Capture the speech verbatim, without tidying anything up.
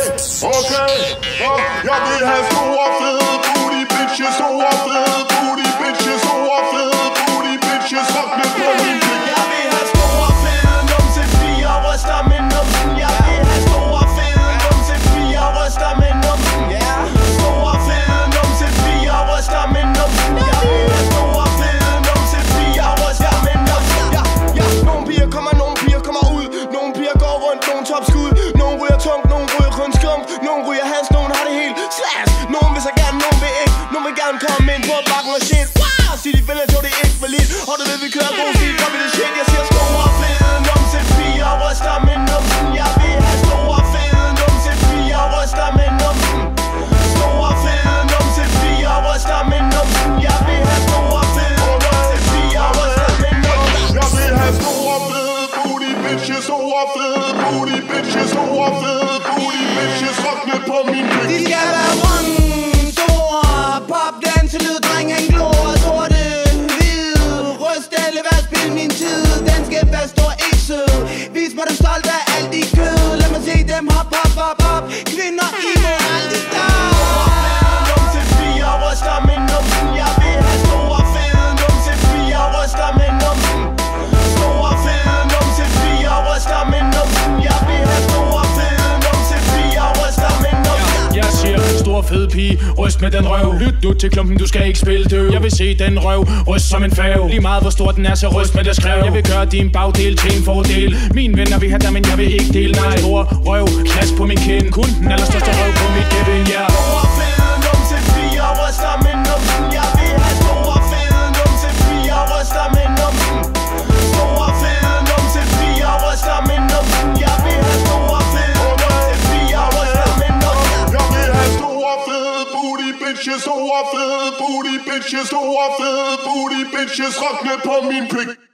Okay, uh, jeg vil have store fede booty bitches, store fede booty bitches, store fede booty bitches, rock med på min pik. Jeg vil have store fede numse piger, ryster med numsen. Jeg vil have store fede numse piger, ryster med numsen. Store fede numse piger, ryster med numsen. Jeg vil have store fede numse piger, ryster med numsen. Ja, ja, nogle piger kommer, nogle piger kommer ud. Nogle piger går rundt, nogle topskud. Nogle ryger tungt, nogle ryger kun skump. Nogle ryger hans, nogle har det helt slash. Nogle vil så gerne, nogle vil ikke. Nogle vil gerne komme ind på bakken og shit. Wow, sig de fælder, tog det ikke for lidt. Og du ved, vi kører god stil, kom i det shit. Jeg siger store fede numse piger, ryster med numsen. Jeg vil have store fede numse piger, ryster med numsen. Store fede numse piger, ryster med numsen. Jeg vil have store fede numse piger, ryster med numsen. Jeg vil have store fede booty bitches, store fede booty bitches, store fede booty bitches, rock med på min pik. De skal være runde, store, popdance, lyd, dreng, han glor, sorte, hvide, ryst, alle hvad spil min tid, den skal være stor, ikke sød. Vis mig dem stolt af alt de kød, lad mig se dem hop, hop, hop, hop, kvinder i må aldrig stop. Numse piger, ryster med numsen, jeg vil have store fede numse piger, ryster med numsen. Store fede numse piger, ryster med numsen, jeg vil have store fede numse piger, ryster med numsen. Jeg siger, stor fed pige, ryst med den røv. Lyt nu til klumpen, du skal ikke spille døv. Jeg vil se den røv, ryst som en færge. Lige meget hvor stor den er, så ryst med det skrev. Jeg vil gøre din bagdel til en fordel. Mine venner vil have dig, men jeg vil ikke dele. Nej, stor røv, klask på min kind. Kun den allerstørste røv på mit gevin, ja. Store fede numse piger, ryster med numsen. Jeg vil have store fede numse piger, ryster med numsen. Store fede numse piger, ryster med numsen. Jeg vil have store fede numse piger, ryster med numsen. Jeg vil have store fede booty bitches, store fede booty bitches, store fede booty bitches, rock med på min pik.